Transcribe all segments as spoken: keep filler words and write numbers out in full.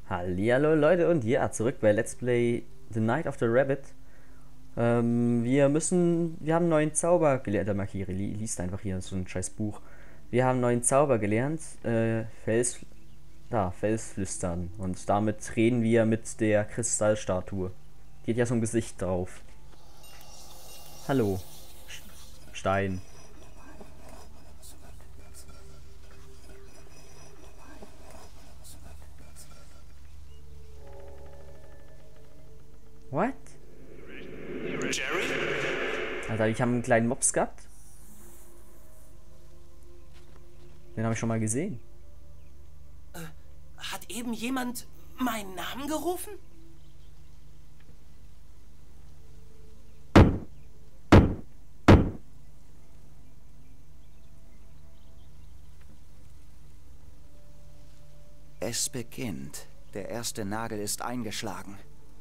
Hallihallo Leute und ja, zurück bei Let's Play The Night of the Rabbit. Ähm, wir müssen, wir haben einen neuen Zauber gelernt, der Markiere, li liest einfach hier so ein scheiß Buch. Wir haben einen neuen Zauber gelernt, äh, Fels, da, Felsflüstern. Und damit reden wir mit der Kristallstatue. Die hat ja so ein Gesicht drauf. Hallo, Sch Stein. What? Jerry? Alter, ich habe einen kleinen Mops gehabt. Den habe ich schon mal gesehen. Äh, hat eben jemand meinen Namen gerufen? Es beginnt. Der erste Nagel ist eingeschlagen.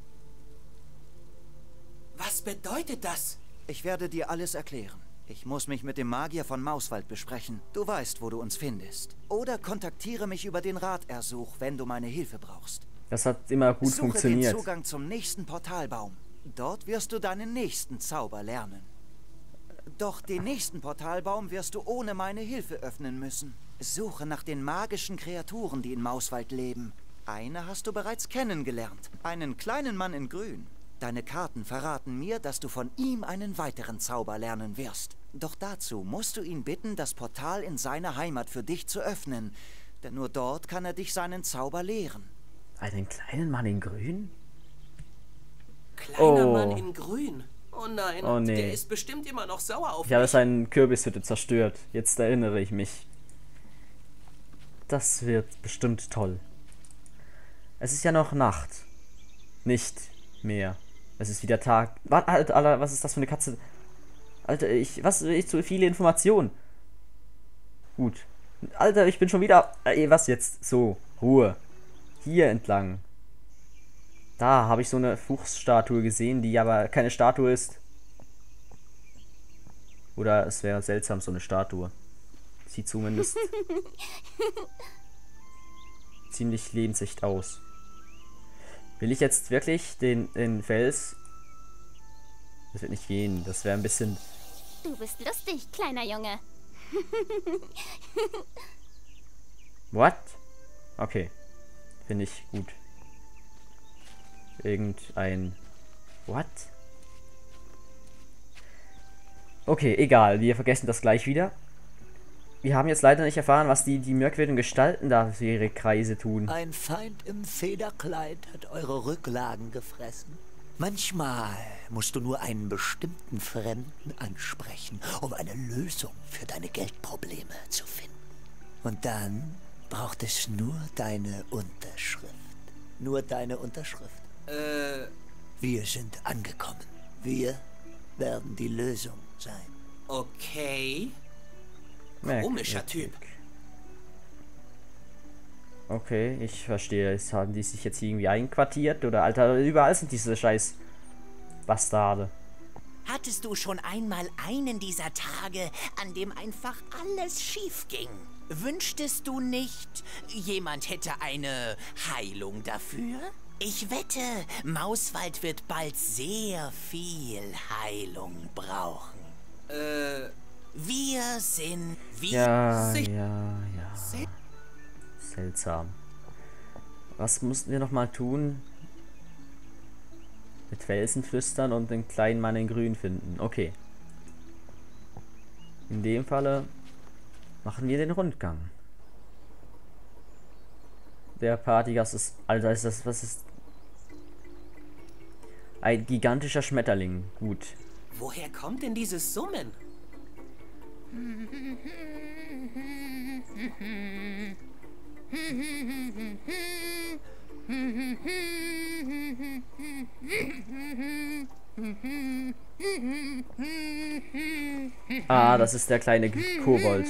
Was bedeutet das? Ich werde dir alles erklären. Ich muss mich mit dem Magier von Mauswald besprechen. Du weißt, wo du uns findest. Oder kontaktiere mich über den Ratersuch, wenn du meine Hilfe brauchst. Das hat immer gut Suche funktioniert. den Zugang zum nächsten Portalbaum. Dort wirst du deinen nächsten Zauber lernen. Doch den nächsten Portalbaum wirst du ohne meine Hilfe öffnen müssen. Suche nach den magischen Kreaturen, die in Mauswald leben. Eine hast du bereits kennengelernt. Einen kleinen Mann in Grün. Deine Karten verraten mir, dass du von ihm einen weiteren Zauber lernen wirst. Doch dazu musst du ihn bitten, das Portal in seiner Heimat für dich zu öffnen. Denn nur dort kann er dich seinen Zauber lehren. Einen kleinen Mann in Grün? Kleiner Oh. Mann in Grün. Oh nein, Oh nee. der ist bestimmt immer noch sauer auf Ich habe mich. seine Kürbishütte zerstört. Jetzt erinnere ich mich. Das wird bestimmt toll. Es ist ja noch Nacht. Nicht mehr. Es ist wieder Tag. Was, Alter, Alter, was ist das für eine Katze? Alter, ich. Was? Ich zu viele Informationen. Gut. Alter, ich bin schon wieder. Ey, was jetzt? So, Ruhe. Hier entlang. Da habe ich so eine Fuchsstatue gesehen, die aber keine Statue ist. Oder es wäre seltsam, so eine Statue. Sieht zumindest ziemlich lebensecht aus. Will ich jetzt wirklich den, den Fels? Das wird nicht gehen. Das wäre ein bisschen... Du bist lustig, kleiner Junge. What? Okay. Finde ich gut. Irgendein... What? Okay, egal. Wir vergessen das gleich wieder. Wir haben jetzt leider nicht erfahren, was die, die merkwürdigen Gestalten da für ihre Kreise tun. Ein Feind im Federkleid hat eure Rücklagen gefressen. Manchmal musst du nur einen bestimmten Fremden ansprechen, um eine Lösung für deine Geldprobleme zu finden. Und dann braucht es nur deine Unterschrift. Nur deine Unterschrift. Äh, Wir sind angekommen. Wir werden die Lösung sein. okay. Merkwürdig. Komischer Typ. Okay, ich verstehe. Jetzt haben die sich jetzt irgendwie einquartiert oder Alter, überall sind diese scheiß Bastarde. Hattest du schon einmal einen dieser Tage, an dem einfach alles schief ging? Wünschtest du nicht, jemand hätte eine Heilung dafür? Ich wette, Mauswald wird bald sehr viel Heilung brauchen. Äh, Wir sind wie... Ja, sich- ja, ja. se- Seltsam. Was mussten wir noch mal tun? Mit Felsen flüstern und den kleinen Mann in Grün finden. Okay. In dem Falle machen wir den Rundgang. Der Partygast ist... Alter, ist das... Was ist... Ein gigantischer Schmetterling. Gut. woher kommt denn dieses Summen? Ah, das ist der kleine Kobold.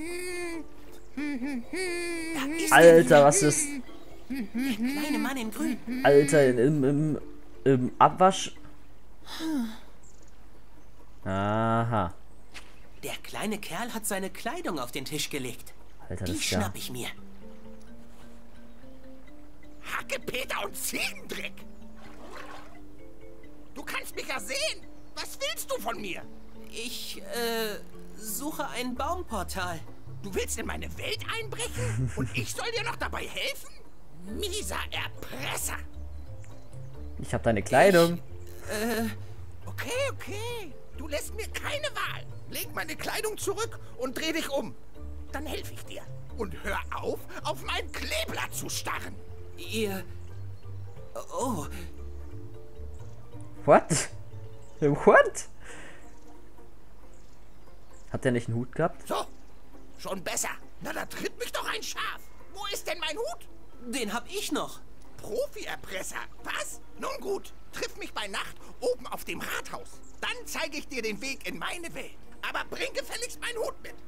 Da ist Alter, was ist... der kleine Mann in Grün. Alter, im, im, im Abwasch... Aha. Der kleine Kerl hat seine Kleidung auf den Tisch gelegt. Alter, das Die ist ja... schnapp ich mir. Hacke Peter und Ziegendreck! Du kannst mich ja sehen! Was willst du von mir? Ich, äh, suche ein Baumportal. Du willst in meine Welt einbrechen? Und ich soll dir noch dabei helfen? Mieser Erpresser! Ich habe deine Kleidung. Okay, okay. Du lässt mir keine Wahl. Leg meine Kleidung zurück und dreh dich um. Dann helfe ich dir. Und hör auf, auf mein Kleeblatt zu starren. Ihr... Oh, What? What? Hat der nicht einen Hut gehabt? So, schon besser. Na, da tritt mich doch ein Schaf. Wo ist denn mein Hut? den hab ich noch. Profi-Erpresser. Was? Nun gut, triff mich bei Nacht oben auf dem Rathaus. Dann zeige ich dir den Weg in meine Welt. Aber bring gefälligst meinen Hut mit.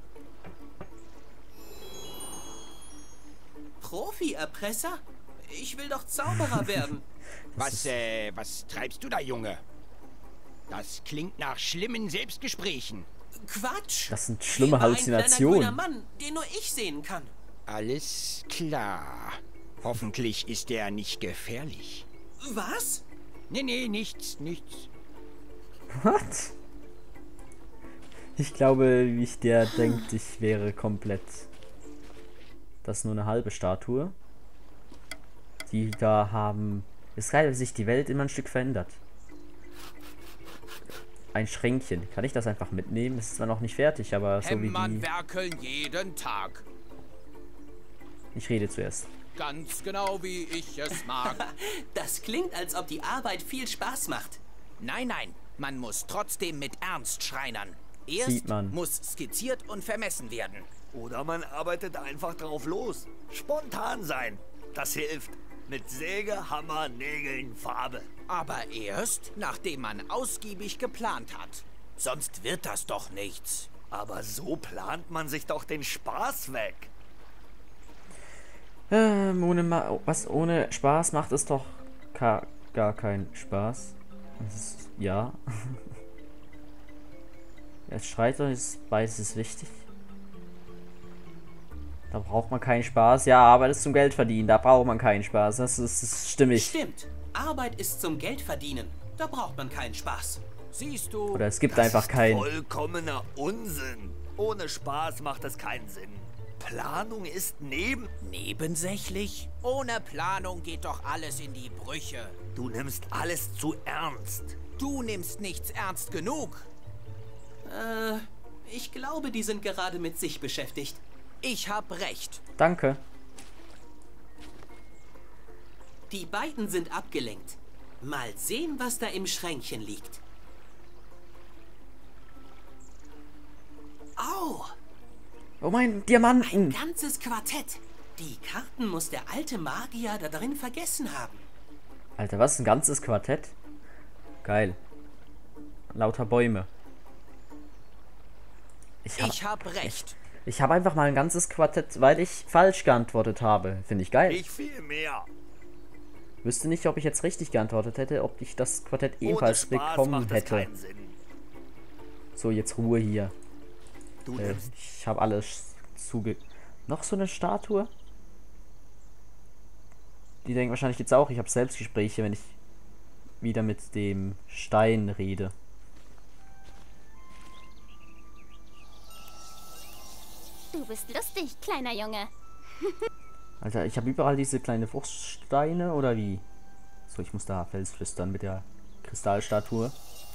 Profi-Erpresser? Ich will doch Zauberer werden. Was, äh, was treibst du da, Junge? Das klingt nach schlimmen Selbstgesprächen. Quatsch. Das sind schlimme Hier war ein kleiner Halluzinationen. grüner Mann, den nur ich sehen kann. Alles klar. Hoffentlich ist er nicht gefährlich. Was? Nee, nee, nichts, nichts. What? Ich glaube, wie ich der denkt, ich wäre komplett... Das ist nur eine halbe Statue. Die da haben... Es ist geil, dass sich die Welt immer ein Stück verändert. Ein Schränkchen. Kann ich das einfach mitnehmen? Das ist zwar noch nicht fertig, aber so wie die... werkeln jeden Tag. Ich rede zuerst. Ganz genau wie ich es mag. Das klingt, als ob die Arbeit viel Spaß macht. Nein, nein, man muss trotzdem mit Ernst schreinern. Erst Sieht man. muss skizziert und vermessen werden. Oder man arbeitet einfach drauf los. Spontan sein. Das hilft. Mit Säge, Hammer, Nägeln, Farbe. Aber erst, nachdem man ausgiebig geplant hat. Sonst wird das doch nichts. Aber so plant man sich doch den Spaß weg. Ähm, ohne Ma was ohne Spaß macht es doch gar, gar keinen Spaß. Das ist, ja. Als Streiter ist beides ist wichtig. Da braucht man keinen Spaß. Ja, Arbeit ist zum Geld verdienen. Da braucht man keinen Spaß. Das ist, das ist stimmig. Stimmt. Arbeit ist zum Geld verdienen. Da braucht man keinen Spaß. Siehst du? Oder es gibt Das einfach ist keinen. vollkommener Unsinn. Ohne Spaß macht es keinen Sinn. Planung ist neben... Nebensächlich? Ohne Planung geht doch alles in die Brüche. Du nimmst alles zu ernst. Du nimmst nichts ernst genug. Äh, ich glaube, die sind gerade mit sich beschäftigt. Ich hab recht. Danke. Die beiden sind abgelenkt. Mal sehen, was da im Schränkchen liegt. Au! Oh mein Ein Diamanten. ganzes Quartett. Die Karten muss der alte Magier da drin vergessen haben. Alter, was? Ein ganzes Quartett? Geil. Lauter Bäume. Ich hab, Ich hab recht. ich hab einfach mal ein ganzes Quartett, weil ich falsch geantwortet habe. Finde ich geil. Ich viel mehr. Wüsste nicht, ob ich jetzt richtig geantwortet hätte, ob ich das Quartett Ohne ebenfalls Spaß bekommen macht es hätte. keinen Sinn. So, jetzt Ruhe hier. Du Äh, nimmst ich habe alles zuge... Noch so eine Statue? Die denken wahrscheinlich jetzt auch, ich habe Selbstgespräche, wenn ich wieder mit dem Stein rede. Du bist lustig, kleiner Junge. Alter, ich habe überall diese kleine Bruchsteine, oder wie? So, ich muss da Fels flüstern mit der Kristallstatue.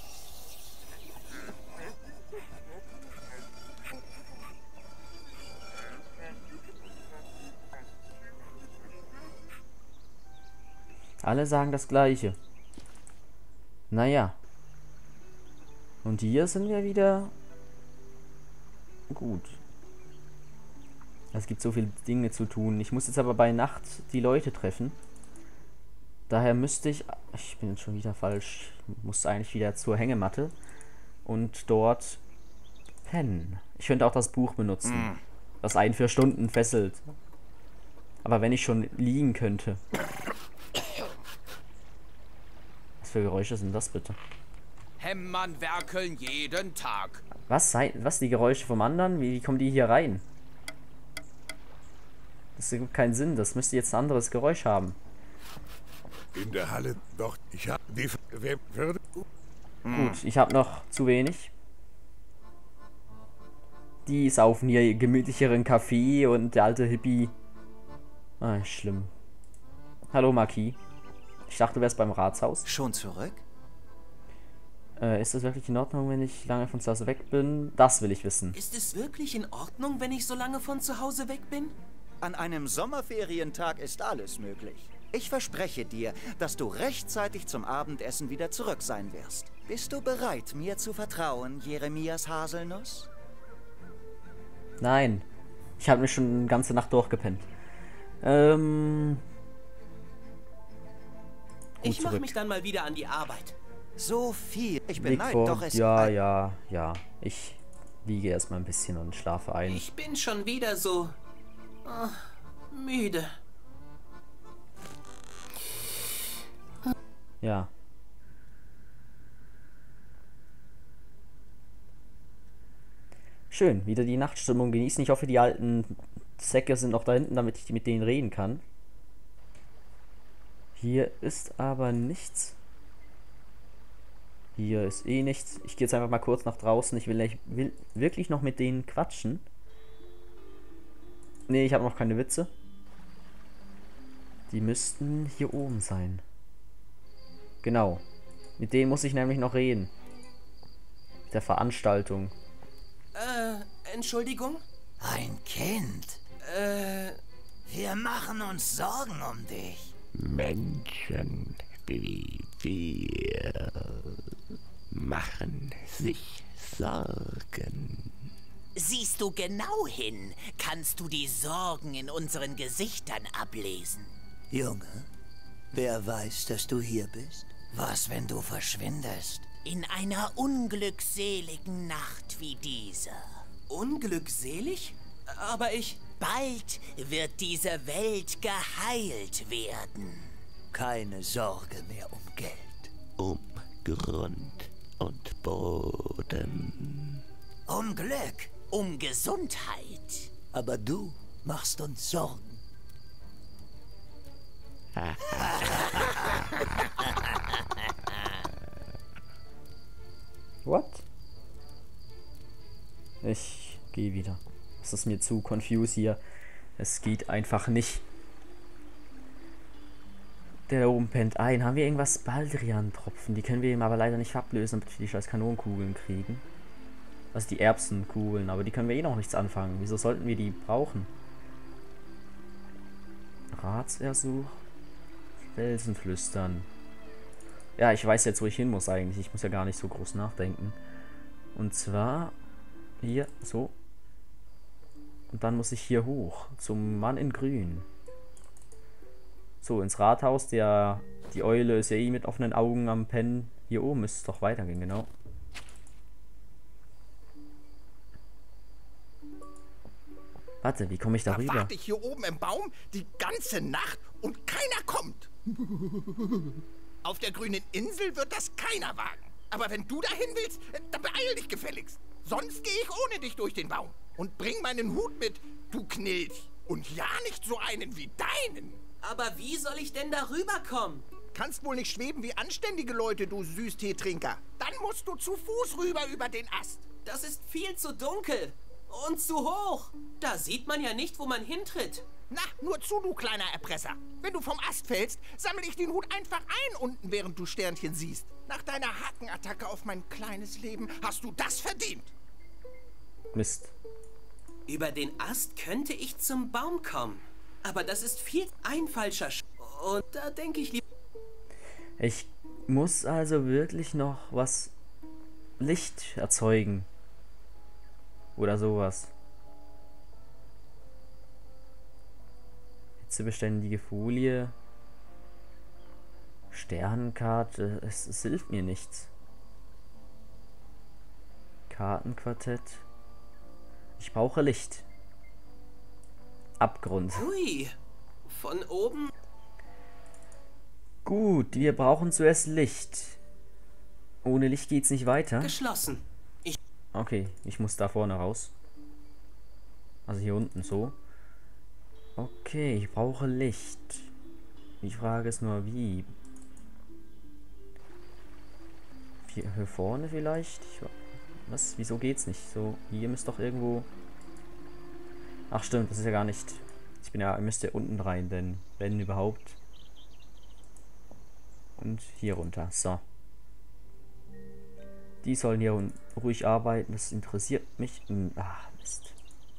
Alle sagen das Gleiche. Naja. Und hier sind wir wieder gut. Es gibt so viele Dinge zu tun. Ich muss jetzt aber bei Nacht die Leute treffen. Daher müsste ich... Ich bin jetzt schon wieder falsch. Ich muss eigentlich wieder zur Hängematte. Und dort pennen. Ich könnte auch das Buch benutzen. Das einen für Stunden fesselt. Aber wenn ich schon liegen könnte... Was für Geräusche sind das bitte? Hämmern, werkeln jeden Tag. Was sei, was die Geräusche vom anderen? Wie, wie kommen die hier rein? Das ergibt keinen Sinn. Das müsste jetzt ein anderes Geräusch haben. In der Halle. Doch, ich hab die... Wer würde... Gut, ich habe noch zu wenig. Die saufen hier gemütlicheren Kaffee und der alte Hippie. Ah, schlimm. Hallo Marquis. Ich dachte, du wärst beim Ratshaus. Schon zurück? Äh, ist es wirklich in Ordnung, wenn ich lange von zu Hause weg bin? Das will ich wissen. Ist es wirklich in Ordnung, wenn ich so lange von zu Hause weg bin? An einem Sommerferientag ist alles möglich. Ich verspreche dir, dass du rechtzeitig zum Abendessen wieder zurück sein wirst. Bist du bereit, mir zu vertrauen, Jeremias Haselnuss? Nein. Ich habe mich schon eine ganze Nacht durchgepennt. Ähm... Ich mache zurück. mich dann mal wieder an die Arbeit. So viel. Ich beneide Bigfoot, doch es. ja, ja, ja. Ich liege erstmal ein bisschen und schlafe ein. Ich bin schon wieder so... ah, müde. Ja. Schön, wieder die Nachtstimmung genießen. Ich hoffe, die alten Säcke sind noch da hinten, damit ich mit denen reden kann. Hier ist aber nichts. Hier ist eh nichts. Ich gehe jetzt einfach mal kurz nach draußen. Ich will, ich will wirklich noch mit denen quatschen. Ne, ich habe noch keine Witze. Die müssten hier oben sein. Genau. Mit denen muss ich nämlich noch reden. Der Veranstaltung. Äh, Entschuldigung? Ein Kind. Äh, Wir machen uns Sorgen um dich. Menschen wie wir machen sich Sorgen. Siehst du genau hin, kannst du die Sorgen in unseren Gesichtern ablesen. Junge, wer weiß, dass du hier bist? Was, wenn du verschwindest? In einer unglückseligen Nacht wie dieser. unglückselig? Aber ich... Bald wird diese Welt geheilt werden. Keine Sorge mehr um Geld. Um Grund und Boden. Um Glück. Um Gesundheit. Aber du machst uns Sorgen. What? Ich gehe wieder. Es ist mir zu confused hier. Es geht einfach nicht. Der da oben pennt ein. Haben wir irgendwas Baldrian-Tropfen? Die können wir ihm aber leider nicht ablösen, damit wir die scheiß Kanonenkugeln kriegen. Also die Erbsenkugeln, aber die können wir eh noch nichts anfangen. Wieso sollten wir die brauchen? Ratsersuch. Felsenflüstern. Ja, ich weiß jetzt, wo ich hin muss eigentlich. Ich muss ja gar nicht so groß nachdenken. Und zwar hier, so. Und dann muss ich hier hoch, zum Mann in Grün. So, ins Rathaus. Der, die Eule ist ja eh mit offenen Augen am Pennen. Hier oben müsste es doch weitergehen, genau. Warte, wie komme ich da Da rüber? warte ich hier oben im Baum die ganze Nacht und keiner kommt. Auf der grünen Insel wird das keiner wagen. Aber wenn du dahin willst, dann beeil dich gefälligst. Sonst gehe ich ohne dich durch den Baum. Und bring meinen Hut mit, du Knilch. Und ja, nicht so einen wie deinen. Aber wie soll ich denn da rüberkommen? Kannst wohl nicht schweben wie anständige Leute, du Süßteetrinker. Dann musst du zu Fuß rüber über den Ast. Das ist viel zu dunkel. Und zu hoch. Da sieht man ja nicht, wo man hintritt. Na, nur zu, du kleiner Erpresser. Wenn du vom Ast fällst, sammle ich den Hut einfach ein unten, während du Sternchen siehst. Nach deiner Hackenattacke auf mein kleines Leben hast du das verdient. Mist. Über den Ast könnte ich zum Baum kommen. Aber das ist viel ein falscher Sch... Und da denke ich lieber... Ich muss also wirklich noch was Licht erzeugen. Oder sowas. Hitzebeständige Folie. Sternenkarte. Es, es hilft mir nichts. Kartenquartett. Ich brauche Licht. Abgrund. Hui. Von oben... Gut, wir brauchen zuerst Licht. Ohne Licht geht's nicht weiter. Geschlossen. Ich... Okay, ich muss da vorne raus. Also hier unten so. Okay, ich brauche Licht. Die Frage ist nur, wie hier, hier vorne vielleicht? Ich, was? Wieso geht's nicht? So, hier müsste doch irgendwo... Ach stimmt, das ist ja gar nicht... Ich bin ja, müsste unten rein, denn wenn überhaupt. Und hier runter, so. Die sollen hier ruhig arbeiten, das interessiert mich. Ah, Mist.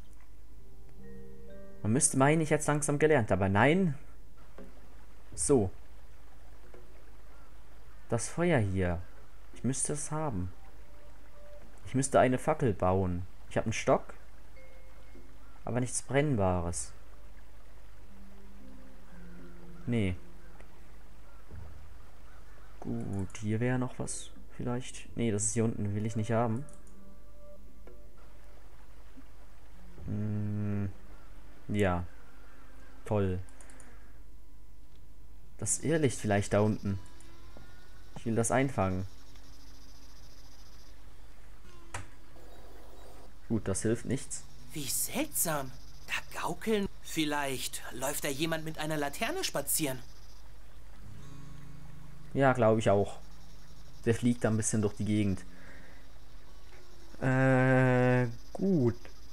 Man müsste meinen, ich hätte es langsam gelernt, aber nein. So. Das Feuer hier. Ich müsste es haben. Ich müsste eine Fackel bauen. Ich habe einen Stock, aber nichts Brennbares. Nee. Gut, hier wäre noch was. Vielleicht. Nee, das ist hier unten. Will ich nicht haben. Hm, ja. Toll. Das Irrlicht vielleicht da unten. Ich will das einfangen. Gut, das hilft nichts. Wie seltsam. Da gaukeln. Vielleicht läuft da jemand mit einer Laterne spazieren. Ja, glaube ich auch. Der fliegt da ein bisschen durch die Gegend. Äh, gut.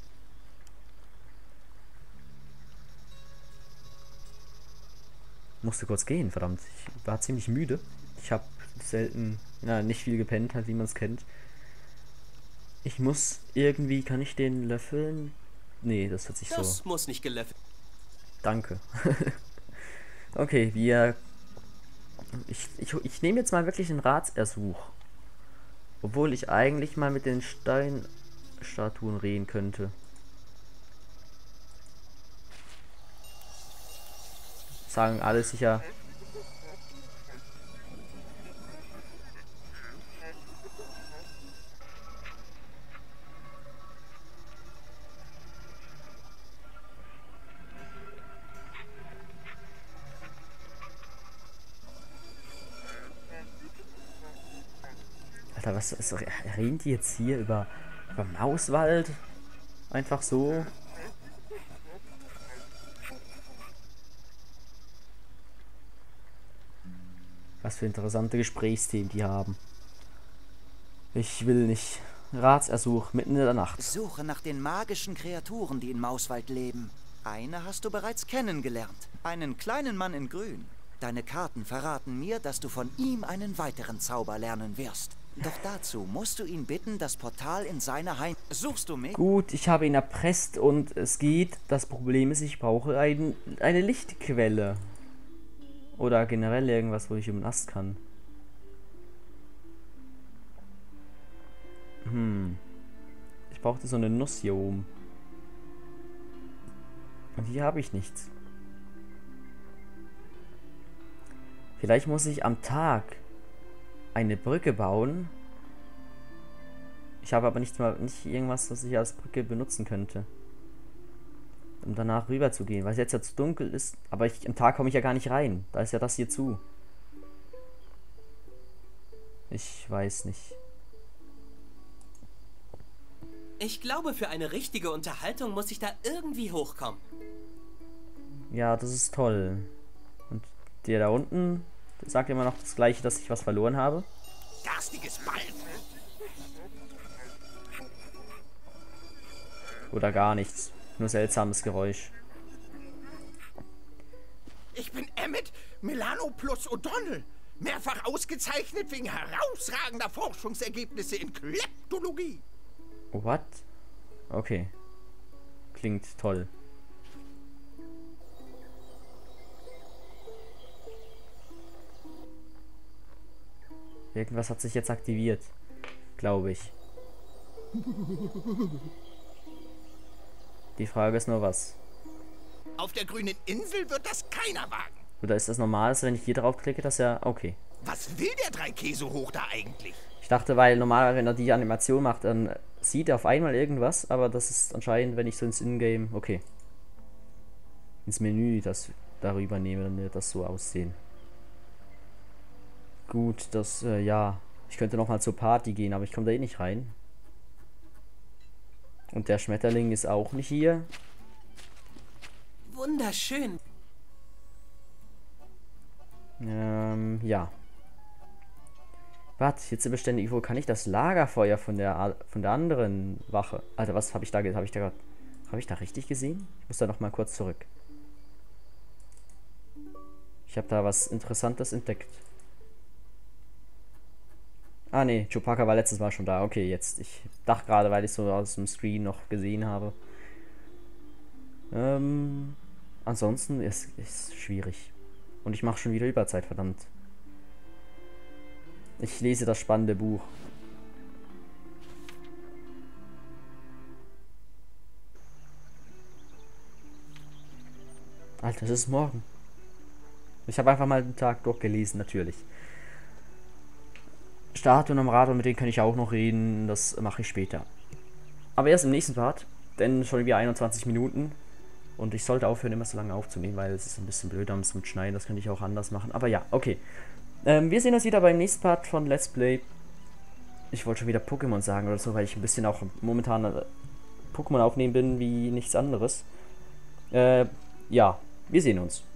Musste kurz gehen, verdammt. Ich war ziemlich müde. Ich habe selten, na, nicht viel gepennt, halt wie man es kennt. Ich muss irgendwie, kann ich den löffeln? Nee, das hört sich so... Das muss nicht gelöffelt. Danke. Okay, wir... Ich, ich, ich nehme jetzt mal wirklich einen Ratsersuch. Obwohl ich eigentlich mal mit den Steinstatuen reden könnte. Sagen alle sicher... Alter, was ist, reden die jetzt hier über, über Mauswald? Einfach so? Was für interessante Gesprächsthemen die haben. Ich will nicht. Ratsersuch mitten in der Nacht. Suche nach den magischen Kreaturen, die in Mauswald leben. Eine hast du bereits kennengelernt. Einen kleinen Mann in Grün. Deine Karten verraten mir, dass du von ihm einen weiteren Zauber lernen wirst. Doch dazu musst du ihn bitten, das Portal in seine Heim... Suchst du mich? Gut, ich habe ihn erpresst und es geht. Das Problem ist, ich brauche ein, eine Lichtquelle. Oder generell irgendwas, wo ich um den Ast kann. Hm. Ich brauchte so eine Nuss hier oben. Und hier habe ich nichts. Vielleicht muss ich am Tag eine Brücke bauen. Ich habe aber nicht mal nicht irgendwas, was ich als Brücke benutzen könnte. Um danach rüber zu gehen, weil es jetzt ja zu dunkel ist. Aber ich, am Tag komme ich ja gar nicht rein. Da ist ja das hier zu. Ich weiß nicht. Ich glaube, für eine richtige Unterhaltung muss ich da irgendwie hochkommen. Ja, das ist toll. Und der da unten, der sagt immer noch das Gleiche, dass ich was verloren habe. Garstiges Ballen. Oder gar nichts. Nur seltsames Geräusch. Ich bin Emmett Milano plus O'Donnell. Mehrfach ausgezeichnet wegen herausragender Forschungsergebnisse in Kleptologie. What? Okay. Klingt toll. Irgendwas hat sich jetzt aktiviert. Glaube ich. Die Frage ist nur was. Auf der grünen Insel wird das keiner wagen. Oder ist das normal, dass wenn ich hier drauf klicke, dass er... Okay. Was will der drei Käse hoch da eigentlich? Ich dachte, weil normal, wenn er die Animation macht, dann sieht er auf einmal irgendwas, aber das ist anscheinend, wenn ich so ins Ingame... Okay. Ins Menü das darüber nehme, dann wird das so aussehen. Gut, das, äh, ja. Ich könnte nochmal zur Party gehen, aber ich komme da eh nicht rein. Und der Schmetterling ist auch nicht hier. Wunderschön. Ähm, ja. Warte, jetzt beständig, wo kann ich das Lagerfeuer von der von der anderen Wache? Alter, was habe ich da habe ich da habe ich da richtig gesehen? Ich muss da noch mal kurz zurück. Ich habe da was Interessantes entdeckt. Ah ne, Chewbacca war letztes Mal schon da. Okay, jetzt. Ich dachte gerade, weil ich so aus dem Screen noch gesehen habe. Ähm, ansonsten ist es schwierig. Und ich mache schon wieder Überzeit, verdammt. Ich lese das spannende Buch. Alter, es ist morgen. Ich habe einfach mal den Tag durchgelesen, natürlich. Statuen am Rad, und mit denen kann ich auch noch reden. Das mache ich später. Aber erst im nächsten Part. Denn schon wieder einundzwanzig Minuten. Und ich sollte aufhören, immer so lange aufzunehmen, weil es ist ein bisschen blöd am mit Schneiden. Das könnte ich auch anders machen. Aber ja, okay. Ähm, wir sehen uns wieder beim nächsten Part von Let's Play. Ich wollte schon wieder Pokémon sagen oder so, weil ich ein bisschen auch momentan äh, Pokémon aufnehmen bin wie nichts anderes. Äh, ja, wir sehen uns.